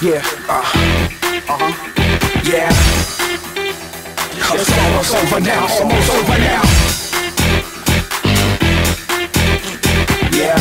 Yeah, yeah. It's almost over now, almost over now. Yeah.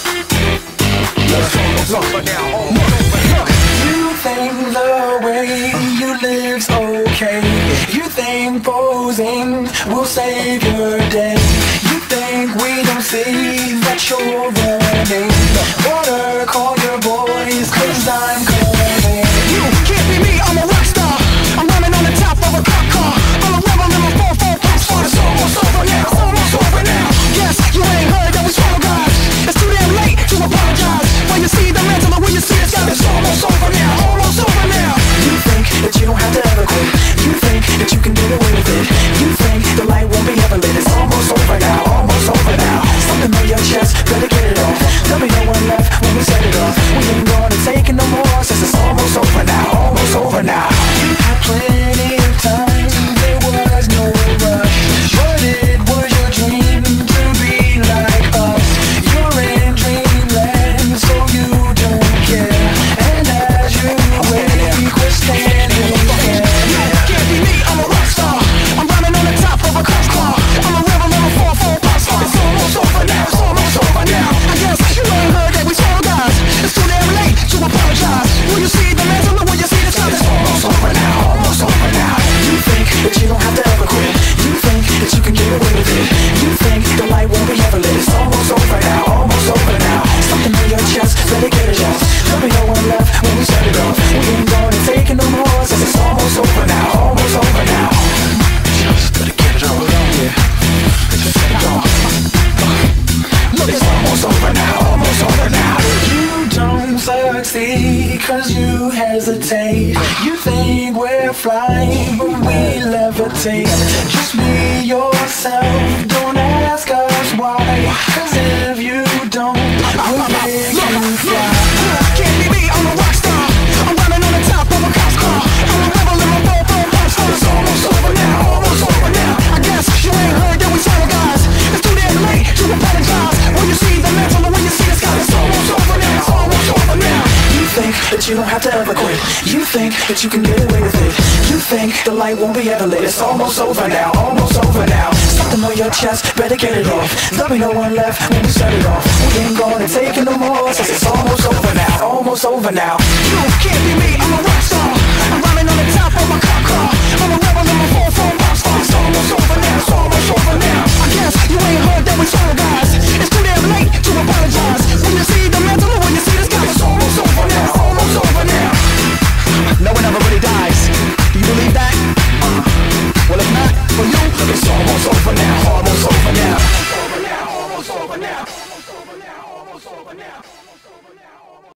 It's almost over now, almost over now. You think the way you live's okay. You think posing will save your day. You think we don't see that you're running. Water, call your boys, 'cause I'm coming. You can't be me, I'm a rock star. I'm running on the top of a cop car. I'm a rebel in my 4-4 pop star. It's almost over now, almost over now. Yes, you ain't heard that we swallow guys. It's too damn late to apologize. When you see the mantle or when you see the sky, it's almost over now, almost over now. You think that you don't have to ever quit. You think that you can get away with it. You think the light won't be ever lit. It's almost over now, almost over now. Something on your chest, better get it off. There'll be no one left when we set it off. We ain't gonna take it no more, since it's almost over now, almost over now. You had plenty of time, there was no rush. But it was your dream to be like us. You're in dreamland, so you don't care. And as you wake, we're standing there. You can't be me, I'm a rock star. I'm running on the top of a cop car. I'm a rebel in a 4-4 pop star. It's almost over now, it's almost over now. I guess you ain't heard that we swallow guys. It's too damn late to apologize. When you see the mantle or when you see the sky, it's almost over now, almost over now. You think that you don't have to ever quit. You think that you can get away with it. You think the light won't be ever lit. It's almost over now, almost over now. Something on your chest, better get it off. There'll be no one left when we set it off. We ain't gonna take it no more, since it's almost over now, almost over now. Just better get it off, yeah. Set it off. Look, it's almost over now, almost over now. You don't succeed 'cause you hesitate. You think we're flying, but we levitate. Just be yourself, don't ask us why. 'Cause if you don't, we'll make you fly. Can't be me, I'm a rock star. I'm running on the top of a cop car. I'm a rebel in my 4-4 pop star. It's almost over now, almost over now. I guess you ain't heard that we swallow guys. It's too damn late to apologize. When you see the mantle or when you see the sky, it's almost over now, it's almost over now. You think that you don't have to ever quit. You think that you can get away with it. You think the light won't be ever lit. It's almost over now, almost over now. Something on your chest, better get it off. There'll be no one left when we set it off. We ain't gonna take it no more, since it's almost over now, almost over now. You can't be me, I'm a